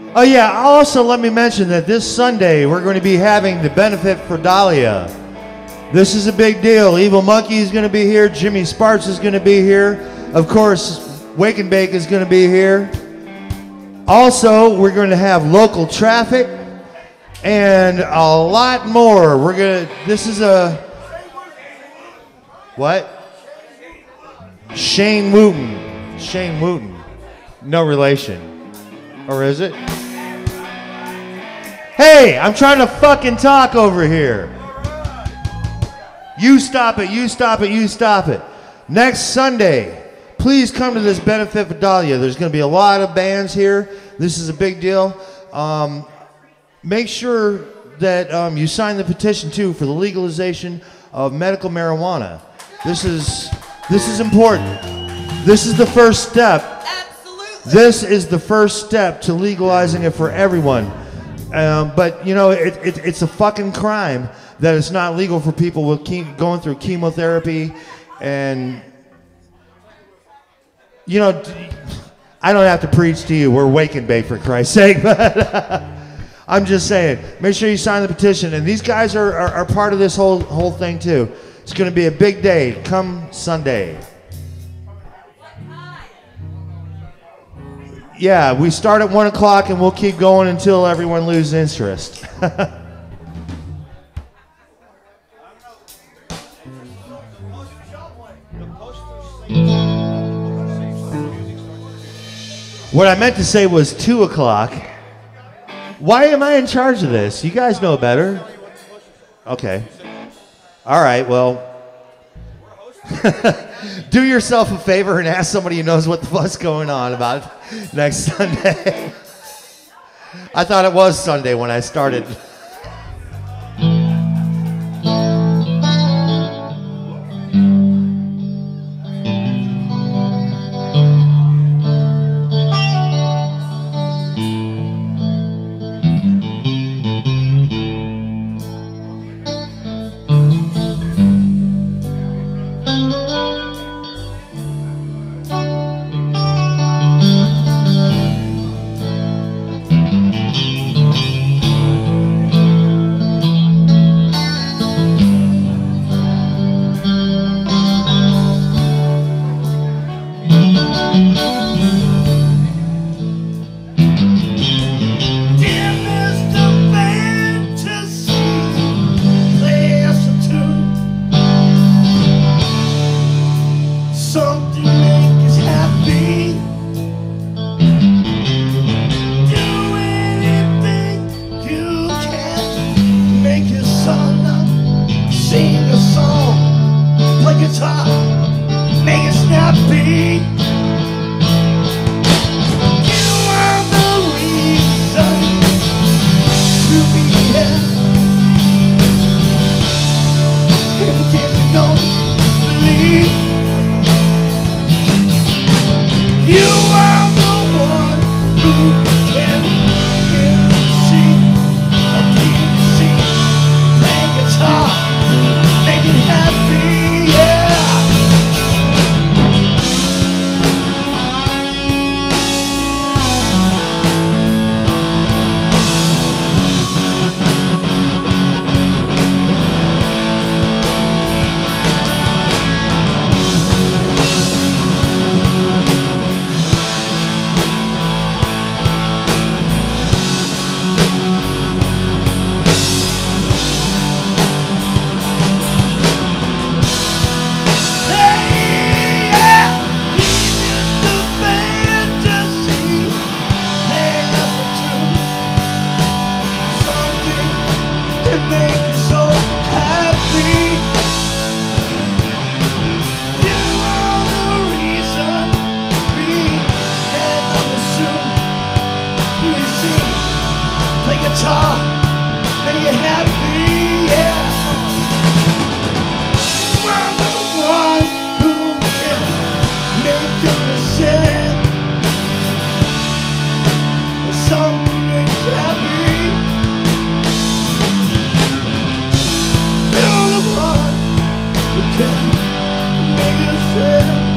Oh yeah, also let me mention that this Sunday we're going to be having the benefit for Dahlia. This is a big deal. Evil Monkey is going to be here. Jimmy Sparks is going to be here. Of course, Wake and Bake is going to be here. Also, we're going to have local traffic and a lot more. This is a, what? Shane Wooten. Shane Wooten. No relation. Or is it? Hey, I'm trying to fucking talk over here. You stop it, you stop it, you stop it. Next Sunday, please come to this benefit for Dahlia. There's going to be a lot of bands here. This is a big deal. Make sure that you sign the petition, too, for the legalization of medical marijuana. This is important. This is the first step. Absolutely. This is the first step to legalizing it for everyone. But, you know, it's a fucking crime that it's not legal for people with going through chemotherapy. And, you know, I don't have to preach to you. We're Wake and Bake, for Christ's sake. But I'm just saying, make sure you sign the petition. And these guys are part of this whole thing, too. It's going to be a big day. Come Sunday. Yeah, we start at 1 o'clock and we'll keep going until everyone loses interest. What I meant to say was 2 o'clock. Why am I in charge of this? You guys know better. Okay. All right, well. Do yourself a favor and ask somebody who knows what the fuck's going on about next Sunday. I thought it was Sunday when I started.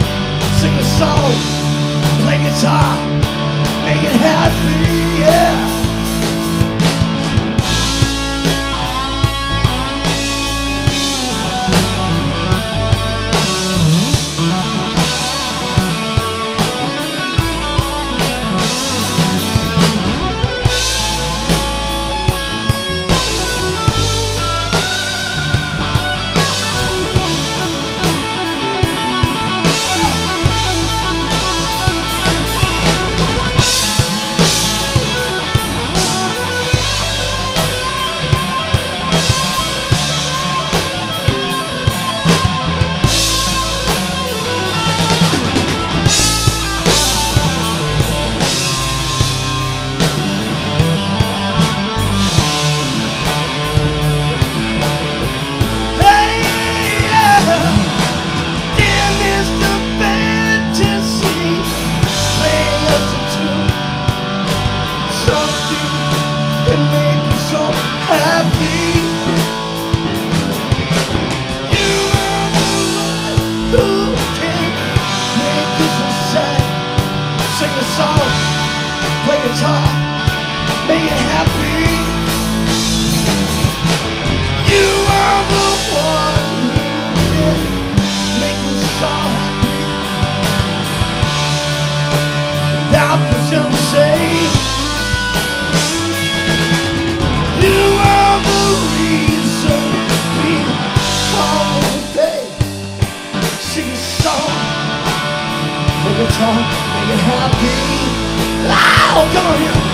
Sing a song, play guitar, make it happy, yeah. song, make it happy. Oh, come on here.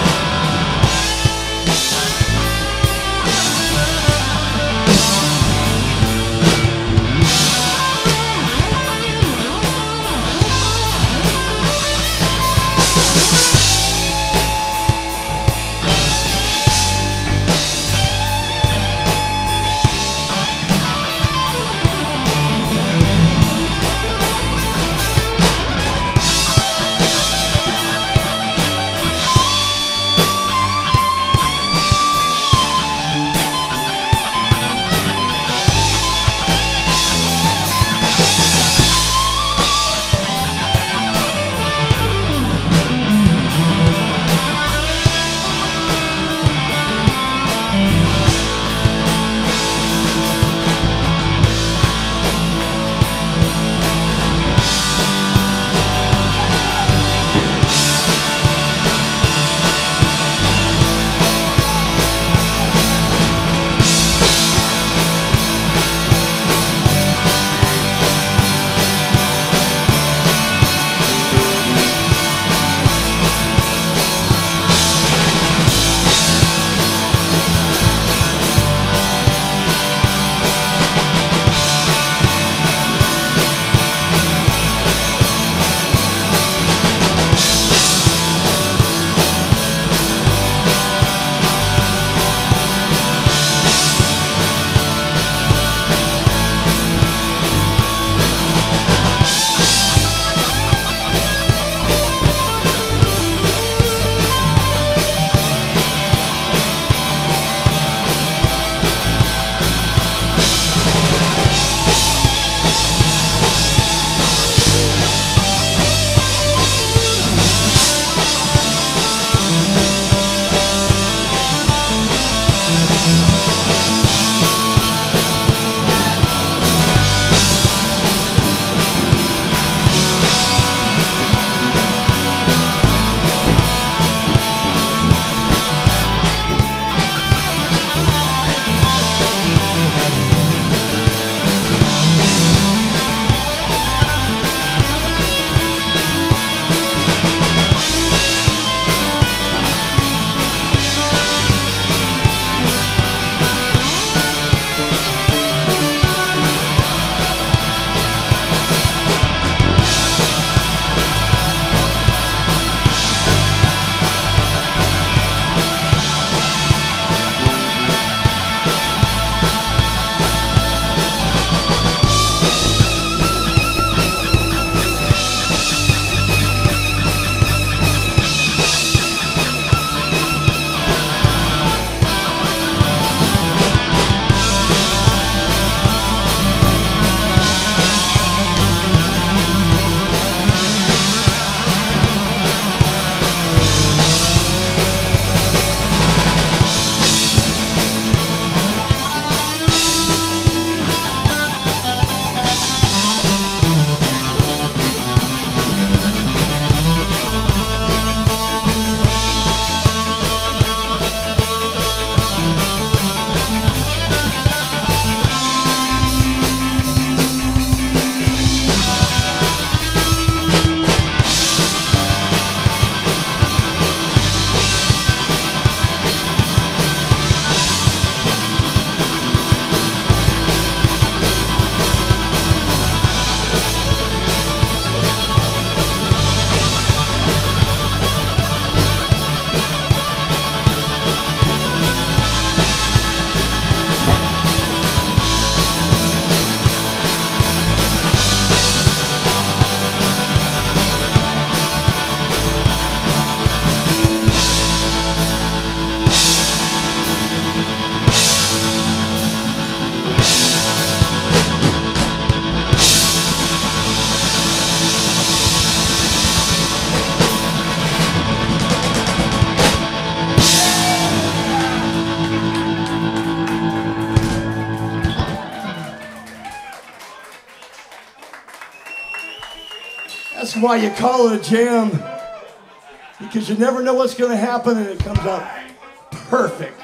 That's why you call it a jam, because you never know what's going to happen, and it comes out perfect.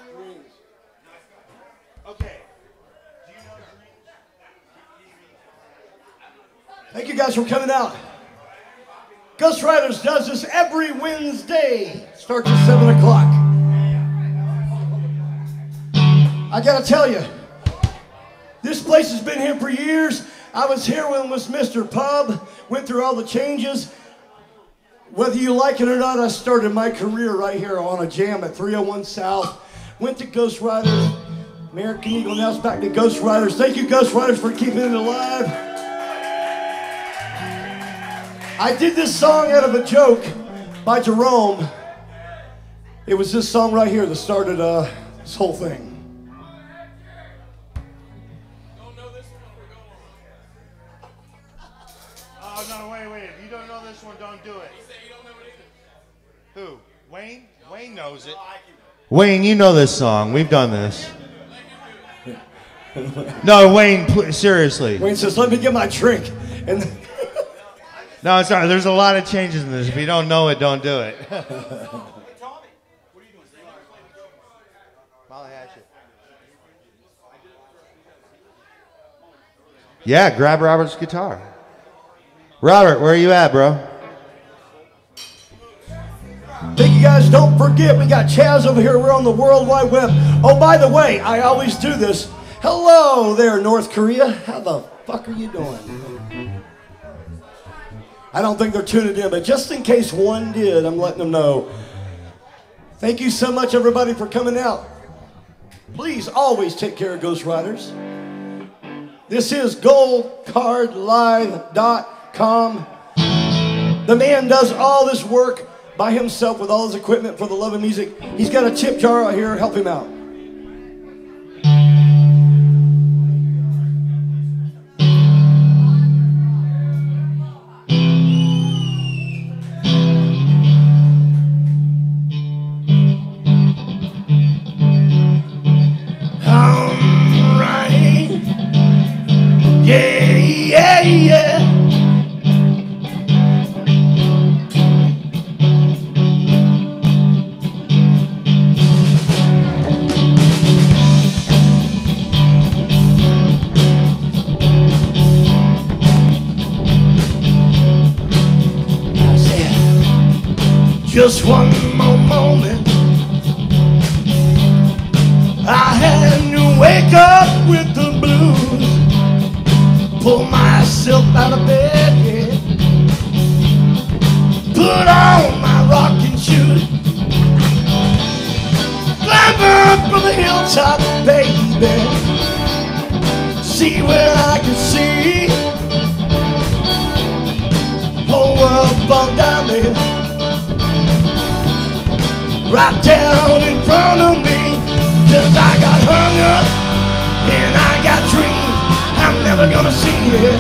Okay. Thank you guys for coming out. Ghost Riders does this every Wednesday. Starts at 7 o'clock. I gotta tell you, this place has been here for years. I was here when it was Mr. Pub, went through all the changes. Whether you like it or not, I started my career right here on a jam at 301 South. Went to Ghost Riders, American Eagle, now it's back to Ghost Riders. Thank you, Ghost Riders, for keeping it alive. I did this song out of a joke by Jerome. It was this song right here that started this whole thing. Oh, no, wait. If you don't know this one, don't do it. Who? Wayne? Wayne knows it. Wayne, you know this song. We've done this. No, Wayne, seriously. Wayne says, let me get my drink. And no, sorry. There's a lot of changes in this. If you don't know it, don't do it. Yeah, grab Robert's guitar. Robert, where are you at, bro? Thank you guys. Don't forget, we got Chaz over here. We're on the World Wide Web. Oh, by the way, I always do this. Hello there, North Korea. How the fuck are you doing? I don't think they're tuning in, but just in case one did, I'm letting them know. Thank you so much, everybody, for coming out. Please always take care of Ghost Riders. This is goldcardlive.com. The man does all this work by himself with all his equipment for the love of music. He's got a tip jar out here. Help him out. Yeah. Just one more moment, I had to wake up with the blues. Pull myself out of bed, yeah. Put on my rocking shoes, climb up from the hilltop, baby. See where I can see whole world fall down there. Right down in front of me, 'cause I got hung up and I got dreams I'm never gonna see it.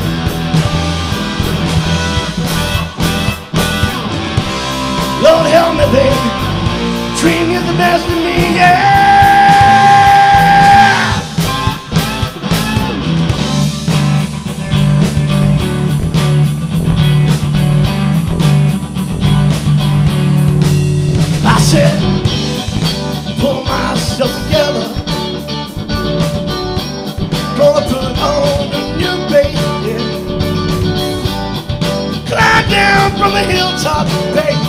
Lord help me, baby, dream is the best of me, yeah. I said, pull myself together, gonna put on a new bass, yeah. Climb down from the hilltop, baby.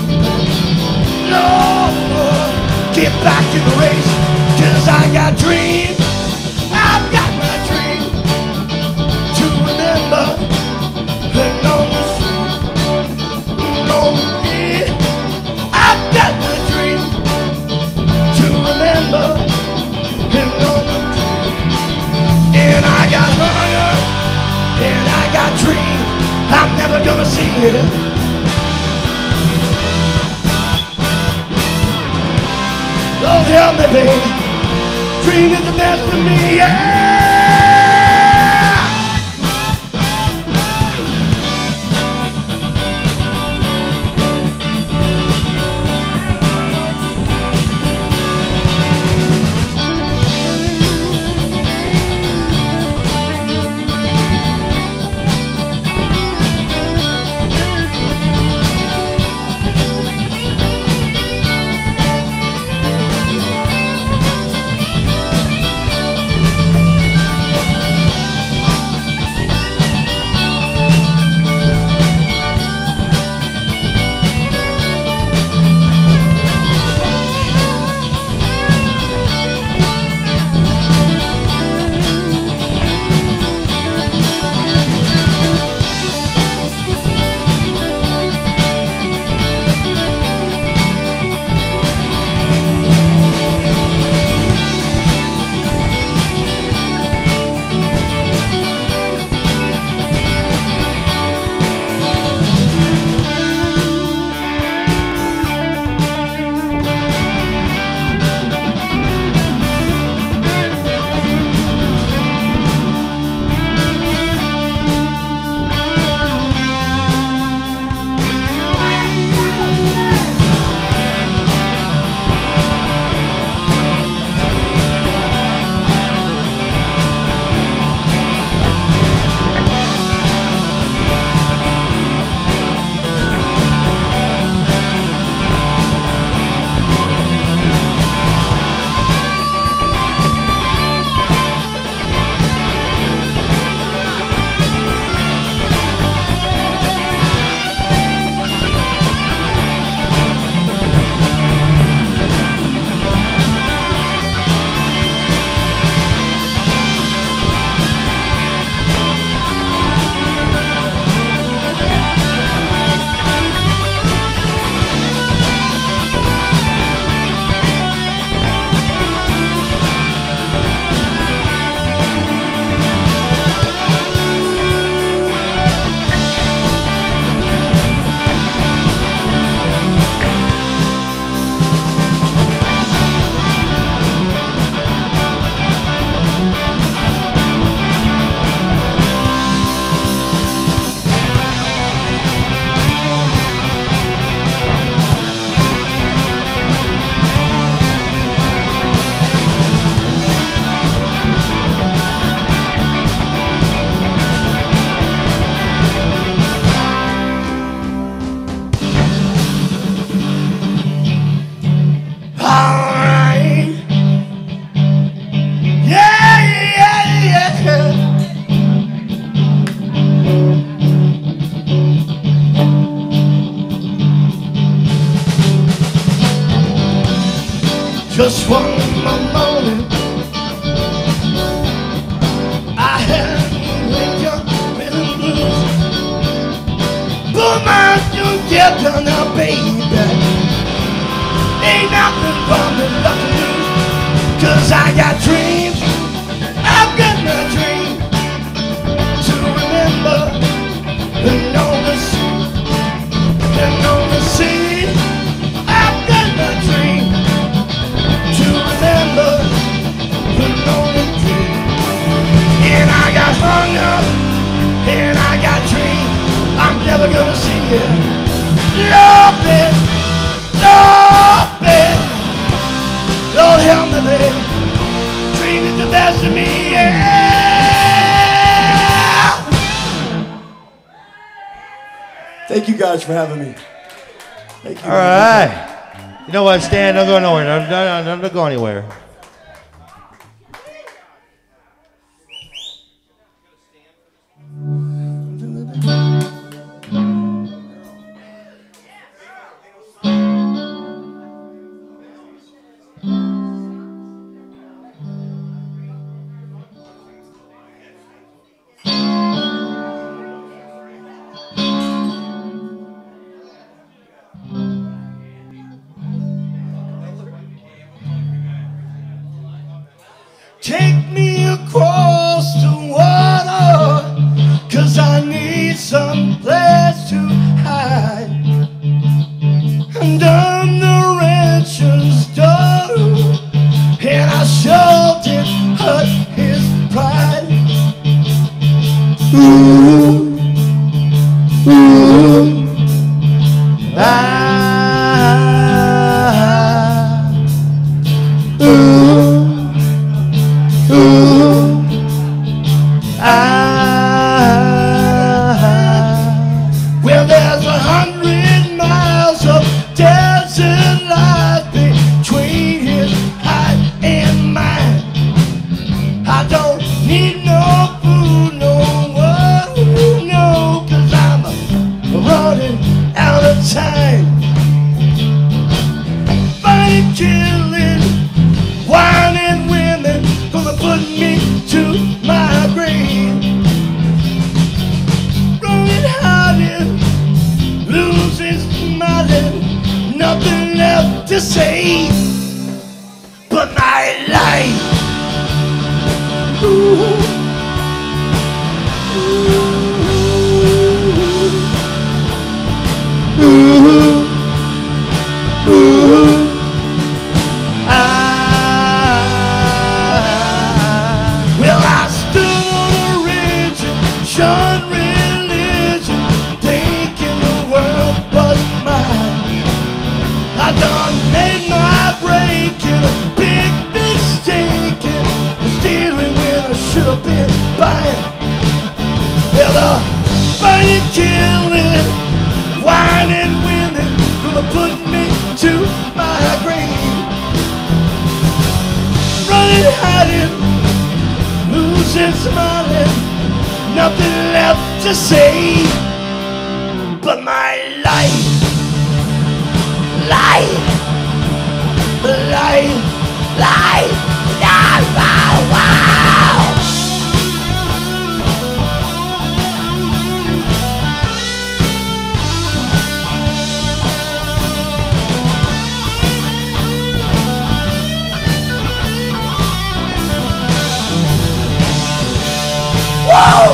Lord, get back in the race, 'cause I got dreams. I've got my dream to remember and on the street, on me. I've got my dream to remember and on the street. And I got hunger, and I got dreams I'm never gonna see it. Lord help me, baby, dream is the best of me, yeah. just 1 morning, I had wake up with the blues. But man, you get down now, baby. Ain't nothing wrong with nothing new. 'Cause I got dreams, I've got my dream to remember and know the sea, and know the sea. I've got my dream to remember and know the dream. And I got hung up, and I got dreams I'm never gonna see it. Love it, love it. Lord help me, baby. Dream is the best of me, yeah. Thank you guys for having me. Thank you. All right. You know what, Stan? Don't go nowhere. Don't go anywhere. Take me across the water, 'cause I need some place to hide. And I'm the rancher's daughter, and I sure did hurt his pride. Ooh, ooh, well, there's 100 miles of desert life between his heart and mine. I don't need no food, no water, no, 'cause I'm running out of time. Fighting, killing, whining women, gonna put me to my grave. Running, hiding, losing, smiling, nothing left to say but my life. Ooh. Ooh. Ooh. Ooh. Well, I stood on a ridge and shone religion, thinking the world was mine. I done made my break in a big mistake, and stealing when I should have been buying. Well, the fighting, killing, whining women gonna put me to my grave. Running, hiding, losing, smiling, nothing left to say but my life, life, life, life, life, wow, wow. Whoa!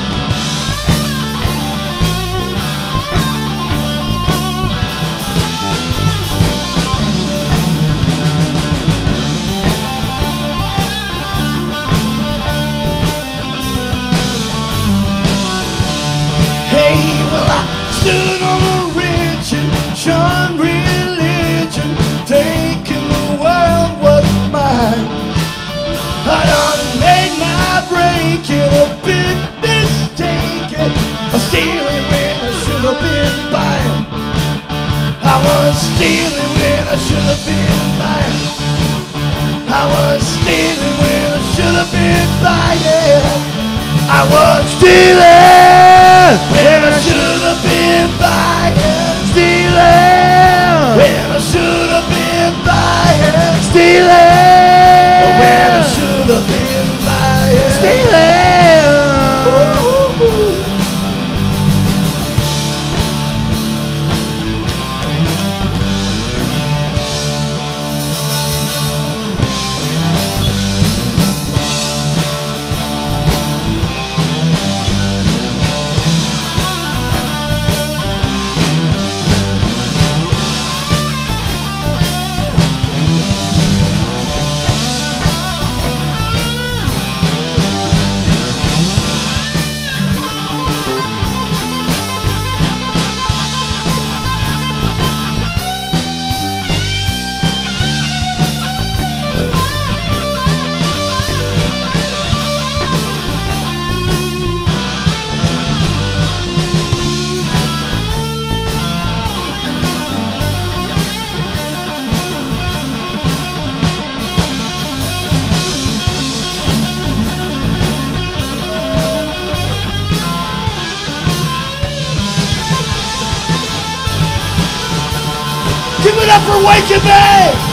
Hey, well, I stood on a ridge and shone religion, thinking the world was mine. I done made my break in a big mistake, stealing when I should have been buying. I was stealing when I should have been buying. I was stealing when I should have been buying. I was stealing when I should have been buying. Stealing when I should have been buying. Stealing it up for Waking Bay!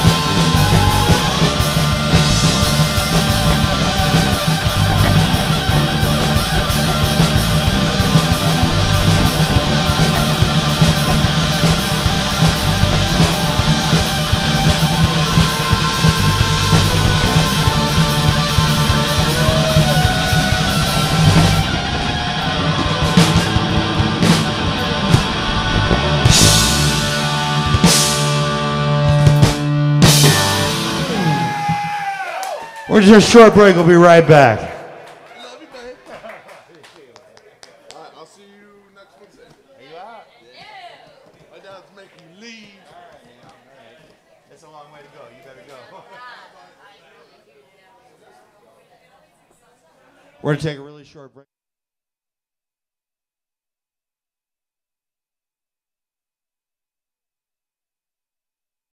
We're just a short break. We'll be right back. Love you, babe. All right, I'll see you next Wednesday. Are you out? Yeah. My dad's making you leave. All right. It's a long way to go. You better go. We're going to take a really short break.